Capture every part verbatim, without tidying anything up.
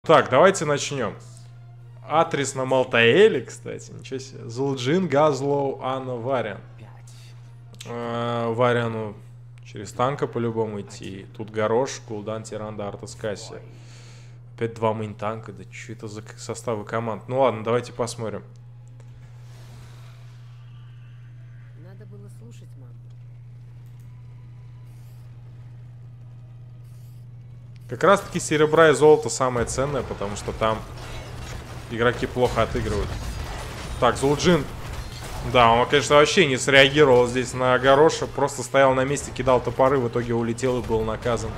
Так, давайте начнем. Атрис на Малтаэле, кстати. Ничего себе. Зулджин, Газлоу, Анна, Вариан. Э, Вариану через танка по-любому идти. Тут Горош, Кулдан, Тиранда, Артас, Кассия. Опять два мейн-танка. Да что это за составы команд? Ну ладно, давайте посмотрим. Надо было слушать маму. Как раз таки серебра и золото самое ценное, потому что там игроки плохо отыгрывают. Так, Зулджин. Да, он, конечно, вообще не среагировал здесь на Гороша. Просто стоял на месте, кидал топоры, в итоге улетел и был наказан.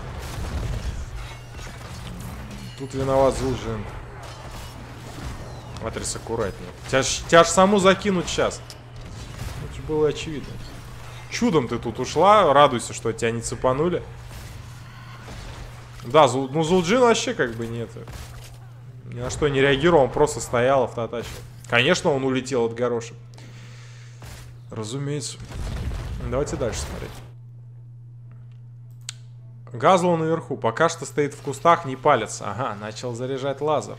Тут виноват Зулджин. Атрис аккуратнее. Тебя ж, тебя ж саму закинуть сейчас. Это было очевидно. Чудом ты тут ушла. Радуйся, что тебя не цепанули. Да, Зул, ну Зулджин вообще как бы нет. Ни на что не реагировал, он просто стоял, автотачил. Конечно, он улетел от Гороша. Разумеется. Давайте дальше смотреть. Газлоу наверху. Пока что стоит в кустах, не палится. Ага, начал заряжать лазер.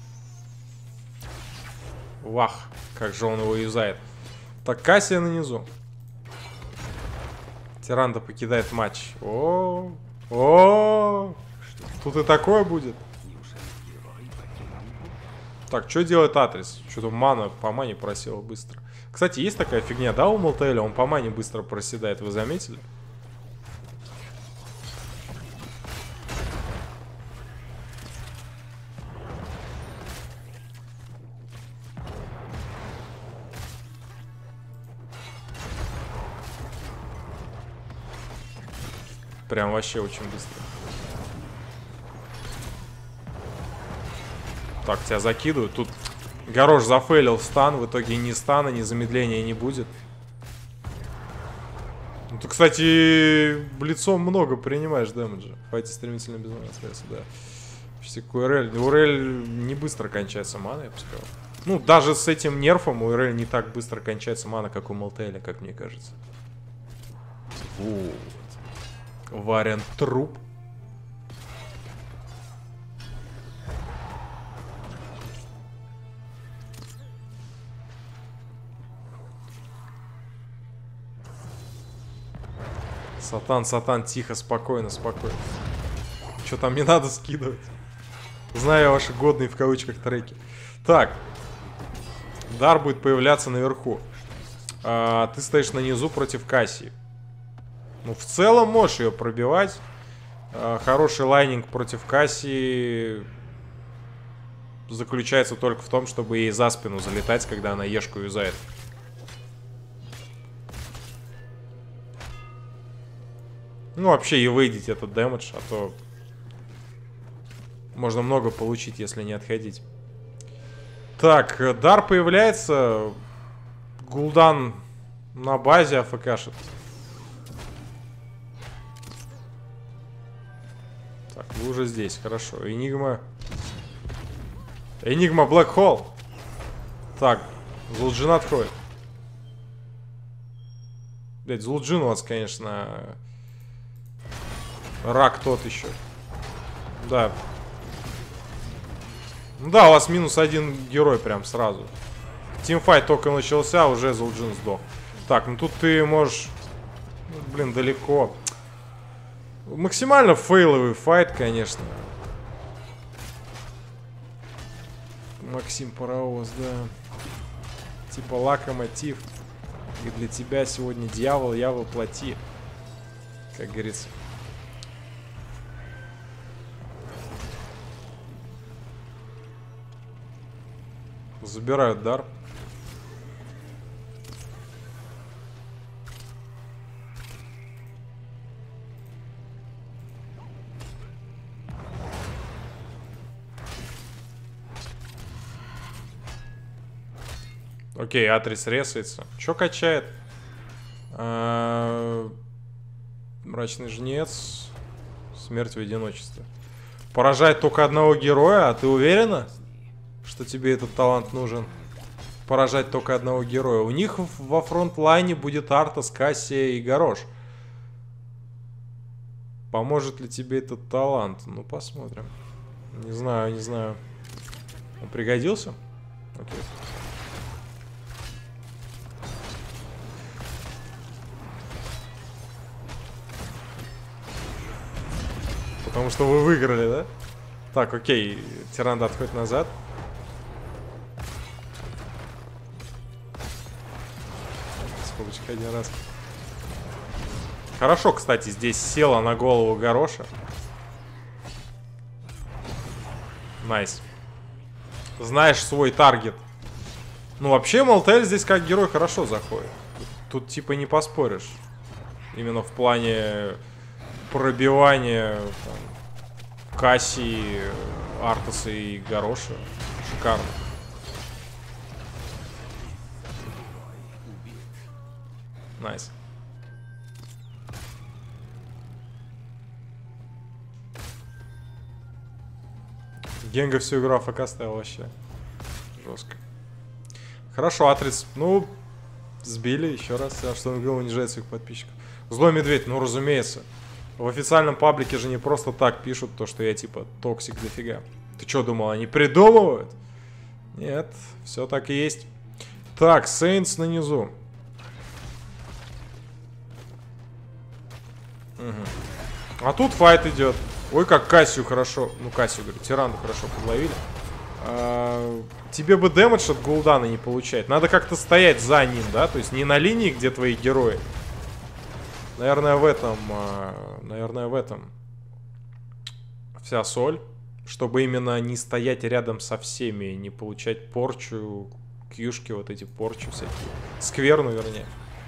Вах, как же он его юзает. Так, Кассия на низу. Тиранда покидает матч. О, о, тут и такое будет. Так, что делает Атрис? Что-то мана по мане просела быстро. Кстати, есть такая фигня, да, у Малтаэля? Он по мане быстро проседает, вы заметили? Прям вообще очень быстро. Так, тебя закидывают. Тут Горош зафейлил стан. В итоге ни стана, ни замедления не будет. Ну, ты, кстати, блицом много принимаешь дэмэджа. Файте стремительно без маны остается, да. Почти как у РЛ. У РЛ не быстро кончается мана, я бы сказал. Ну, даже с этим нерфом у РЛ не так быстро кончается мана, как у Малтаэля, как мне кажется. Вот. Вариан труп. Сатан, Сатан, тихо, спокойно, спокойно. Что там не надо скидывать? Знаю ваши годные в кавычках треки. Так. Дар будет появляться наверху. А, ты стоишь на низу против Кассии. Ну, в целом можешь ее пробивать. А, хороший лайнинг против Кассии заключается только в том, чтобы ей за спину залетать, когда она ешку юзает. Ну, вообще и выйдите этот дэмэдж, а то можно много получить, если не отходить. Так, дар появляется. Гул'дан на базе АФКшит. Так, вы уже здесь, хорошо. Энигма. Энигма Блэк Холл. Так, Зулджин отходит. Блять, Зулджин у вас, конечно... Рак тот еще. Да. Ну да, у вас минус один герой прям сразу. Тимфайт только начался, уже Зулджин сдох. Так, ну тут ты можешь... Ну, блин, далеко. Максимально фейловый файт, конечно. Максим Паровоз, да. Типа локомотив. И для тебя сегодня дьявол, я воплоти. Как говорится. Забирают дар. Окей, Атрис ресается. Чё качает? А-а-а, мрачный жнец. Смерть в одиночестве. Поражает только одного героя, а ты уверена, что тебе этот талант нужен? Поражать только одного героя. У них во фронтлайне будет Артас, Кассия и Горош. Поможет ли тебе этот талант? Ну, посмотрим. Не знаю, не знаю. Он пригодился? Окей. Потому что вы выиграли, да? Так, окей. Тиранда отходит назад. Скобочка один раз. Хорошо, кстати, здесь села на голову Гороша. Найс. Знаешь свой таргет. Ну, вообще, Малтель здесь как герой хорошо заходит. Тут, тут типа не поспоришь. Именно в плане пробивания там, Кассии, Артаса и Гороша. Шикарно. Найс. Генга всю игру АФК ставил вообще. Жестко. Хорошо, Атрис. Ну, сбили еще раз. А что он говорил, унижает своих подписчиков. Злой медведь, ну разумеется. В официальном паблике же не просто так пишут то, что я типа токсик дофига. Ты что думал, они придумывают? Нет, все так и есть. Так, Сейнс на низу. Угу. А тут файт идет. Ой, как Кассию хорошо. Ну, Кассию, говорю, Тиранду хорошо подловили. А, тебе бы дэмэдж от Гул'дана не получать. Надо как-то стоять за ним, да? То есть не на линии, где твои герои. Наверное, в этом... А, наверное, в этом вся соль. Чтобы именно не стоять рядом со всеми. Не получать порчу, кьюшки, вот эти порчу всякие. Скверну, вернее.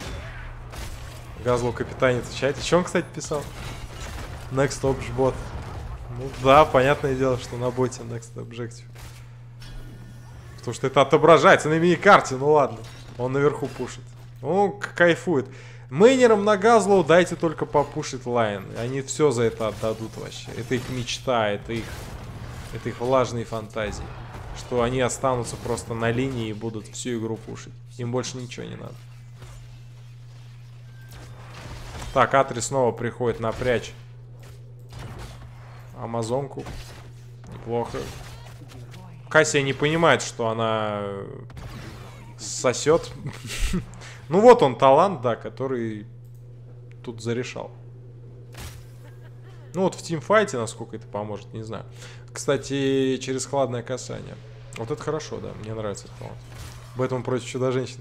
Газло капитанец в чате. Что он, кстати, писал? Next Object. Ну да, понятное дело, что на боте Next Objective. Потому что это отображается на мини-карте, ну ладно. Он наверху пушит. Ну, кайфует. Мейнерам на Газлоу дайте только попушить лайн. Они все за это отдадут вообще. Это их мечта, это их, это их влажные фантазии. Что они останутся просто на линии и будут всю игру пушить. Им больше ничего не надо. Так, Атри снова приходит напрячь Амазонку. Неплохо. Кассия не понимает, что она сосет. Ну вот он талант, да, который тут зарешал. Ну вот в тимфайте, насколько это поможет, не знаю. Кстати, через хладное касание. Вот это хорошо, да, мне нравится этот талант. Поэтому против Чудо-женщины.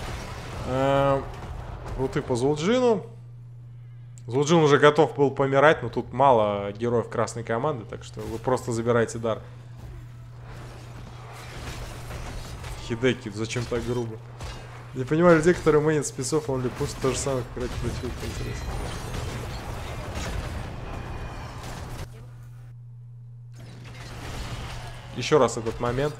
Руты по Зулджину. Зулджин уже готов был помирать, но тут мало героев красной команды, так что вы просто забираете дар. Хидеки, зачем так грубо? Не понимаю людей, которые мэнят спецов, он ли пусть то же самое, как играть против, интересно. Еще раз этот момент.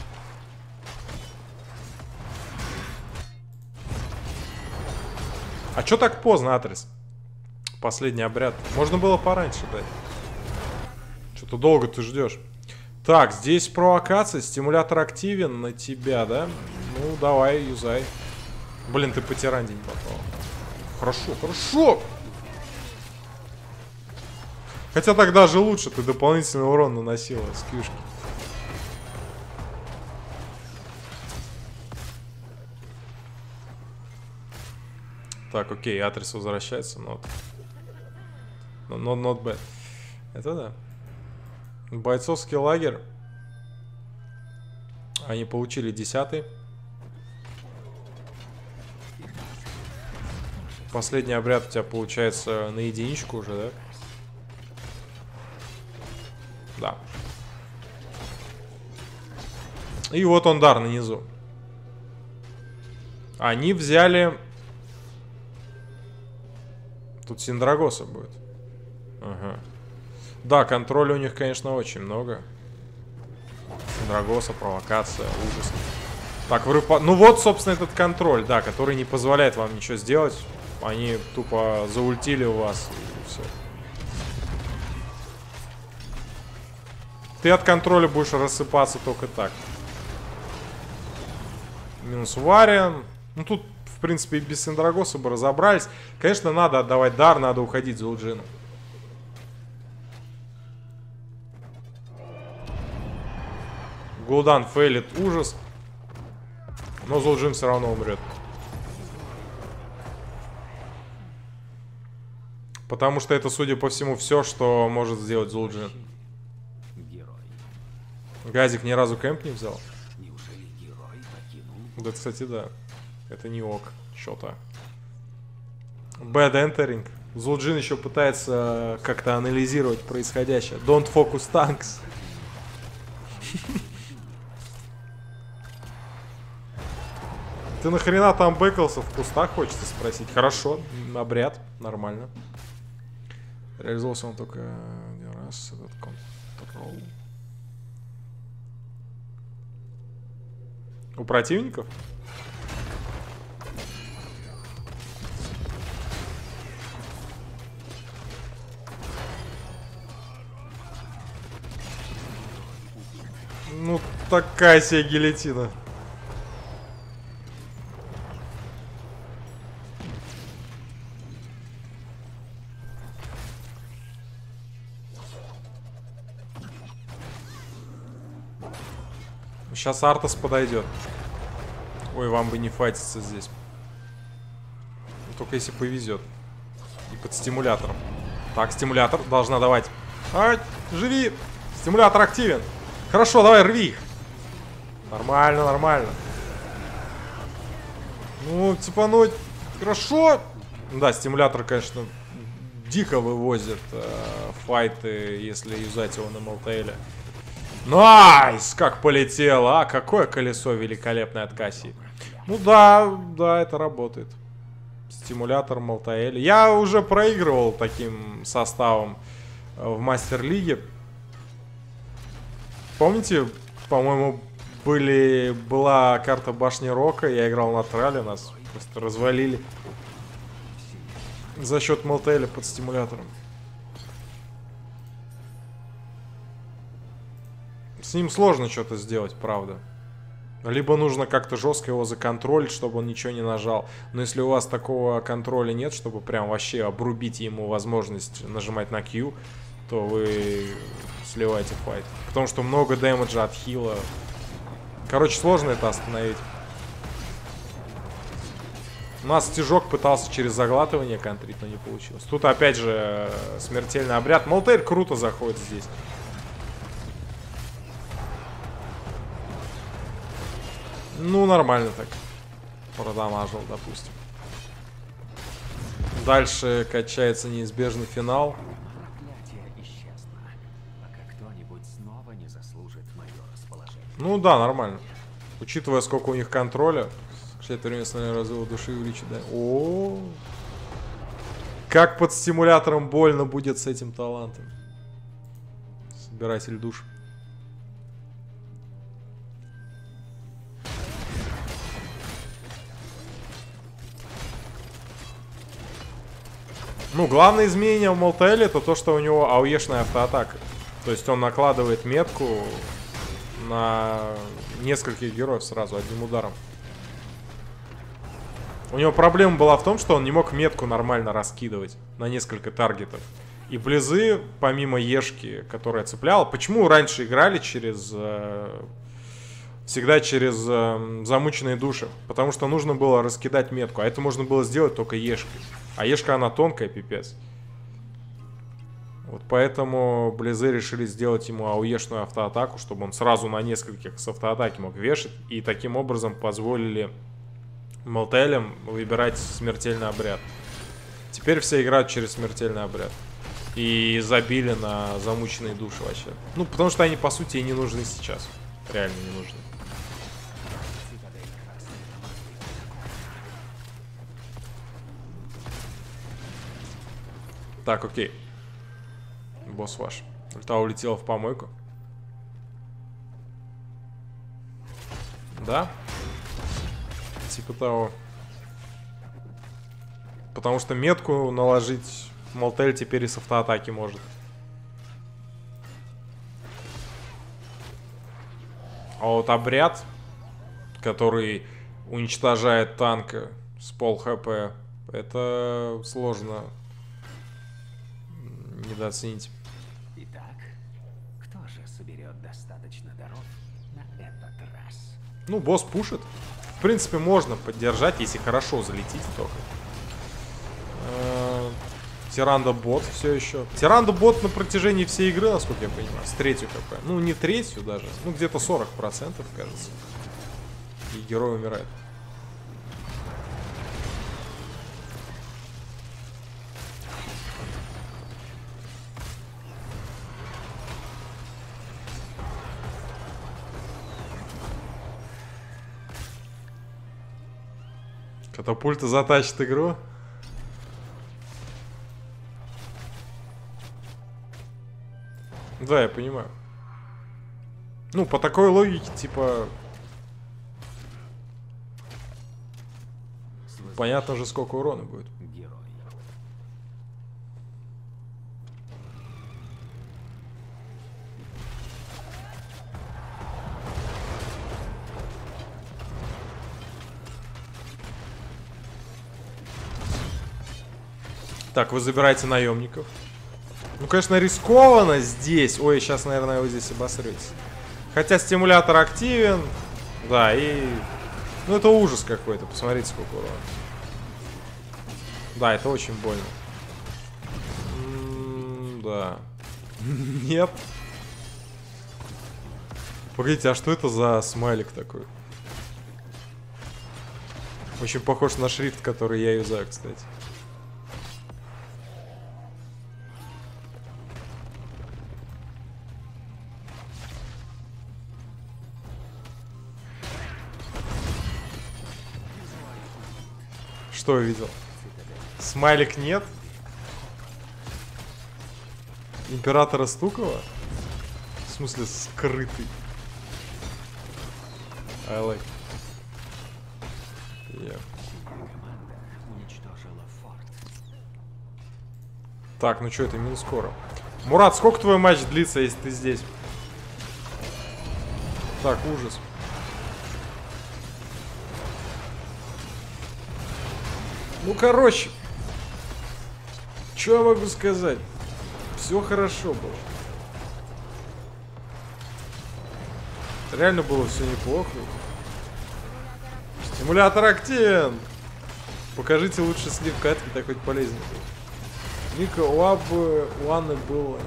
А чё так поздно, Атрис? Последний обряд. Можно было пораньше дать. Что-то долго ты ждешь. Так, здесь провокация. Стимулятор активен на тебя, да? Ну, давай, юзай. Блин, ты по тиранде не попал. Хорошо, хорошо. Хотя тогда же лучше. Ты дополнительный урон наносила с кьюшки. Так, окей, Атрис возвращается, но... Но not, not bad. Это да. Бойцовский лагерь. Они получили десятый. Последний обряд у тебя получается на единичку уже, да? Да. И вот он дар на низу. Они взяли... Тут Синдрагоса будет. Ага. Да, контроля у них, конечно, очень много. Синдрагоса, провокация, ужас. Так, врыв... Ну вот, собственно, этот контроль, да, который не позволяет вам ничего сделать. Они тупо заультили у вас, и все. Ты от контроля будешь рассыпаться только так. Минус Вариан. Ну тут, в принципе, и без Синдрагоса бы разобрались. Конечно, надо отдавать дар, надо уходить за Улджину. Гул'дан фейлит ужас. Но Зул'джин все равно умрет. Потому что это, судя по всему, все, что может сделать Зул'джин. Газик ни разу кэмп не взял. Да, кстати, да. Это не ок. Чё-то. Bad entering. Зул'джин еще пытается как-то анализировать происходящее. Don't focus tanks. Ты нахрена там бэкался в кустах, хочется спросить? Хорошо, обряд, нормально. Реализовался он только один раз этот контрол. У противников? Ну, такая себе гильотина. Сейчас Артас подойдет. Ой, вам бы не файтиться здесь. Только если повезет. И под стимулятором. Так, стимулятор должна давать. А, живи! Стимулятор активен. Хорошо, давай, рви их. Нормально, нормально. Ну, цепануть. Хорошо. Да, стимулятор, конечно, дико вывозит э, файты, если юзать его на МЛТЛе. Найс! Как полетело, а? Какое колесо великолепное от Кассии. Ну да, да, это работает. Стимулятор МЛТЛ. Я уже проигрывал таким составом в Мастер-лиге. Помните, по-моему, были, была карта Башни Рока, я играл на трале, нас просто развалили. За счет МЛТЛ под стимулятором. С ним сложно что-то сделать, правда. Либо нужно как-то жестко его законтролить, чтобы он ничего не нажал. Но если у вас такого контроля нет, чтобы прям вообще обрубить ему возможность нажимать на Q, то вы сливаете файт. Потому что много дэмэджа от хила. Короче, сложно это остановить. У нас Стежок пытался через заглатывание контрить, но не получилось. Тут опять же смертельный обряд. МЛТЛ круто заходит здесь. Ну, нормально так. Продамажил, допустим. Дальше качается неизбежный финал. Ну да, нормально. Учитывая, сколько у них контроля. Кстати, время основного разрыва души увеличит, да? О, как под стимулятором больно будет с этим талантом. Собиратель душ. Ну, главное изменение в МЛТЛ это то, что у него ауешная автоатака. То есть он накладывает метку на нескольких героев сразу, одним ударом. У него проблема была в том, что он не мог метку нормально раскидывать на несколько таргетов. И Близы, помимо Ешки, которая цепляла... Почему раньше играли через... Э, всегда через э, замученные души? Потому что нужно было раскидать метку. А это можно было сделать только Ешкой. А Ешка, она тонкая, пипец. Вот поэтому Близы решили сделать ему ауешную автоатаку, чтобы он сразу на нескольких с автоатаки мог вешать. И таким образом позволили МЛТЛам выбирать смертельный обряд. Теперь все играют через смертельный обряд. И забили на замученные души вообще. Ну, потому что они, по сути, и не нужны сейчас. Реально не нужны. Так, окей. Босс ваш. Ульта улетела в помойку. Да? Типа того. Потому что метку наложить МЛТЛ теперь и с автоатаки может. А вот обряд, который уничтожает танка с пол хп, это сложно недооценить. Итак, кто же соберет достаточно даров на Ну, босс пушит. В принципе, можно поддержать, если хорошо залететь только. Тиранда бот все еще. Тиранда бот на протяжении всей игры, насколько я понимаю, с третью хп. Ну, не третью даже. Ну, где-то сорок процентов, кажется. И герой умирает. Катапульта затащит игру. Да, я понимаю. Ну, по такой логике, типа... Понятно же, сколько урона будет. Так, вы забираете наемников. Ну, конечно, рискованно здесь. Ой, сейчас, наверное, вы здесь обосретесь. Хотя стимулятор активен. Да, и... Ну, это ужас какой-то. Посмотрите, сколько урона. Да, это очень больно. М-м, да. Нет. Погодите, а что это за смайлик такой? Очень похож на шрифт, который я юзаю, кстати. Что увидел? Смайлик нет? Императора Стукова? В смысле скрытый? I like. Yeah. Так, ну что, это минус скоро. Мурат, сколько твой матч длится, если ты здесь? Так, ужас. Ну, короче. Что я могу сказать? Все хорошо было. Реально было все неплохо. Стимулятор активен. Покажите лучше слив катки, так хоть полезнее будет. Ника, у Абы, у Анны было...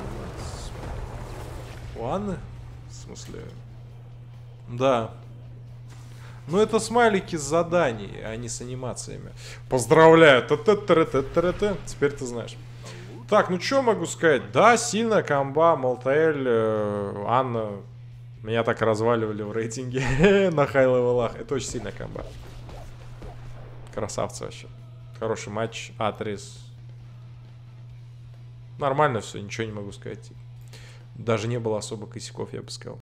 У Анны? В смысле? Да. Ну, это смайлики с заданий, а не с анимациями. Поздравляю. Т-т-т-т-т-т-т. Теперь ты знаешь. Так, ну что могу сказать? Да, сильная комба. Малтаэль, э, Анна. Меня так разваливали в рейтинге на хай-левелах. Это очень сильная комба. Красавцы вообще. Хороший матч. Атрис. Нормально все, ничего не могу сказать. Даже не было особо косяков, я бы сказал.